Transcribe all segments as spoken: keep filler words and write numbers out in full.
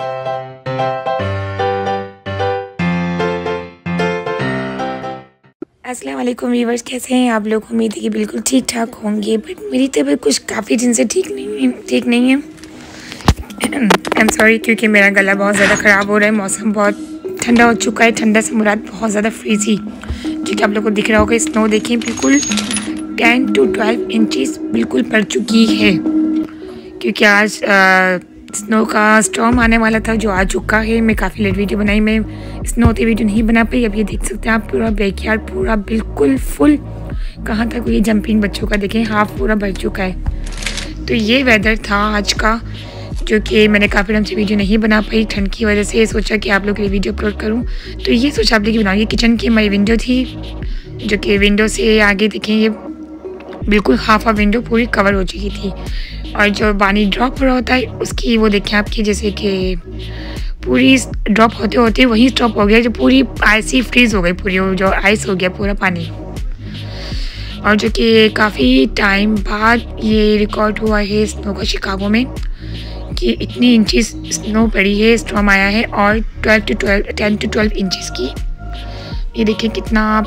अस्सलाम वालेकुम व्यूअर्स, कैसे हैं आप लोग। उम्मीद है कि बिल्कुल ठीक ठाक होंगे, बट मेरी तबीयत कुछ काफ़ी दिन से ठीक नहीं है ठीक नहीं है आई एम सॉरी, क्योंकि मेरा गला बहुत ज़्यादा ख़राब हो रहा है। मौसम बहुत ठंडा हो चुका है। ठंडा से मुराद बहुत ज़्यादा फ्रीजी, जो कि आप लोग को दिख रहा होगा। स्नो देखिए, बिल्कुल टेन टू ट्वेल्व इंचज़ बिल्कुल पड़ चुकी है, क्योंकि आज आ, स्नो का स्टॉर्म आने वाला था, जो आ चुका है। मैं काफ़ी लेट वीडियो बनाई, मैं स्नो होती वीडियो नहीं बना पाई। अब ये देख सकते हैं आप, पूरा बैकयार्ड पूरा बिल्कुल फुल। कहाँ तक ये जंपिंग बच्चों का देखें, हाफ पूरा भर चुका है। तो ये वेदर था आज का, जो कि मैंने काफ़ी टाइम से वीडियो नहीं बना पाई ठंड की वजह से। सोचा कि आप लोग के लिए वीडियो अपलोड करूँ, तो ये सोचा आप लोग की बनाऊँगी। किचन की हमारी विंडो थी, जो कि विंडो से आगे देखें, ये बिल्कुल हाफ आ विंडो पूरी कवर हो चुकी थी। और जो पानी ड्रॉप हो रहा होता है उसकी, वो देखें आपकी, जैसे कि पूरी ड्रॉप होते होते वहीं स्टॉप हो गया, जो पूरी आइसी फ्रीज़ हो गई, पूरी जो आइस हो गया पूरा पानी। और जो कि काफ़ी टाइम बाद ये रिकॉर्ड हुआ है स्नो का शिकागो में, कि इतनी इंचेस स्नो पड़ी है, स्टॉर्म आया है। और twelve to twelve ten to twelve inches की, ये देखिए कितना।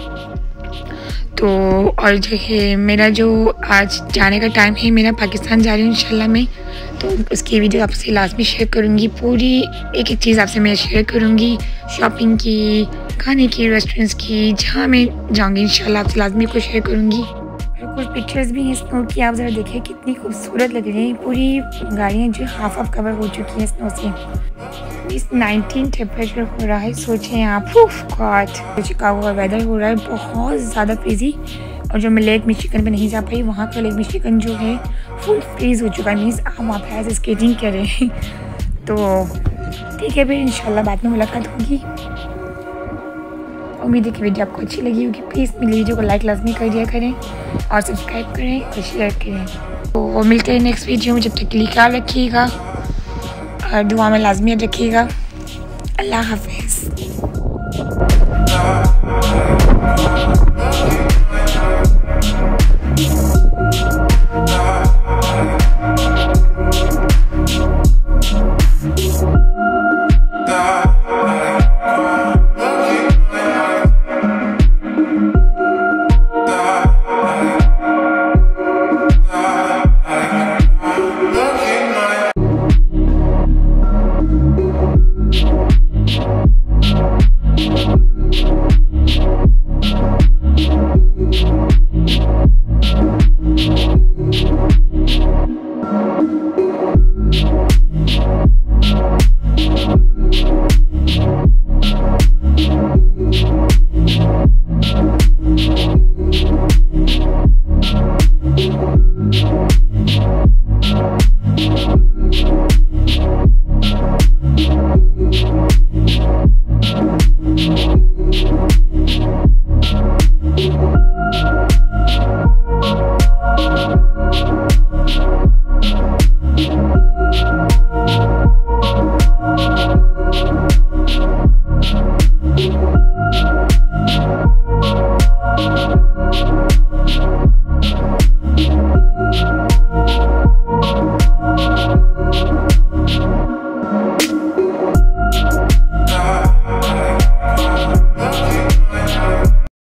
तो और जो है मेरा जो आज जाने का टाइम है, मेरा पाकिस्तान जा रही हूँ इंशाल्लाह मैं, तो उसकी वीडियो आपसे लाजमी शेयर करूँगी। पूरी एक एक चीज़ आपसे मैं शेयर करूँगी, शॉपिंग की, खाने की, रेस्टोरेंट्स की, जहाँ मैं जाऊँगी इंशाल्लाह आपसे लाजमी को शेयर करूँगी। और कुछ पिक्चर्स भी हैं स्नो की, आप ज़रा देखिए कितनी खूबसूरत लग रही हैं। पूरी गाड़ियाँ जो हाफ हाफ कवर हो चुकी हैं स्नो से। इस नाइनटीन टेम्परेचर हो रहा है, सोचें आप। गॉड, शिकागो का वेदर हो रहा है बहुत ज़्यादा फ्रीजी। और जो मैं लेक मिशिगन में नहीं जा पाई, वहाँ का लेक मिशिगन जो है फुल फ्रीज हो चुका है। मीन्स हम वहाँ पे ऐसे स्केटिंग कर रहे हैं। तो ठीक है, फिर इंशाल्लाह बाद में मुलाकात होगी। उम्मीद है कि वीडियो आपको अच्छी लगी होगी। प्लीज़ मेरी वीडियो को लाइक लाजमी कर दिया करें, और सब्सक्राइब करें और शेयर करें। तो मिलते हैं नेक्स्ट वीडियो में, जब तक के लिए ख्याल रखिएगा और दुआ में लाजमी रखिएगा। अल्लाह हाफिज़।